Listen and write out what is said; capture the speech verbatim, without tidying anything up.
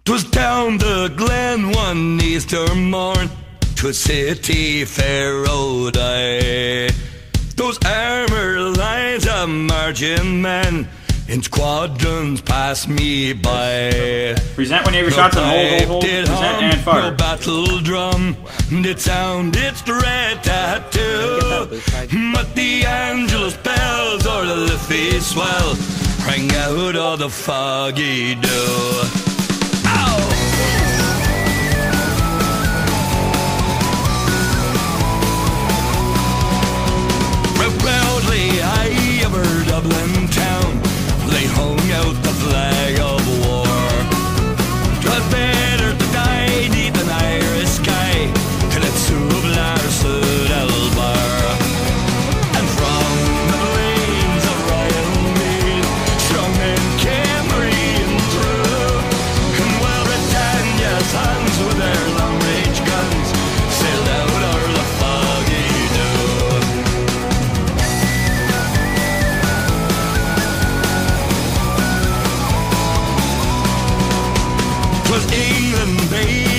'Twas down the glen one Easter morn, 'twas City Fair road I. Those armour lines of marching men in squadrons passed me by. Present when you have your shots on hold, hold, hold. Did Present hum, and fire. no battle drum did sound its red tattoo, but the Angelus bells or the Liffey swell rang out of the foggy dew. Dublin town, they hung out the flag of war. 'Twas better to die neath an Irish sky till it Sublar stood Elbar. And from the plains of Royal Mead, strong men came reeling through, and well Britannia's hands with their long-range guns sailed out o'er the foggy dew. 'Twas England, baby.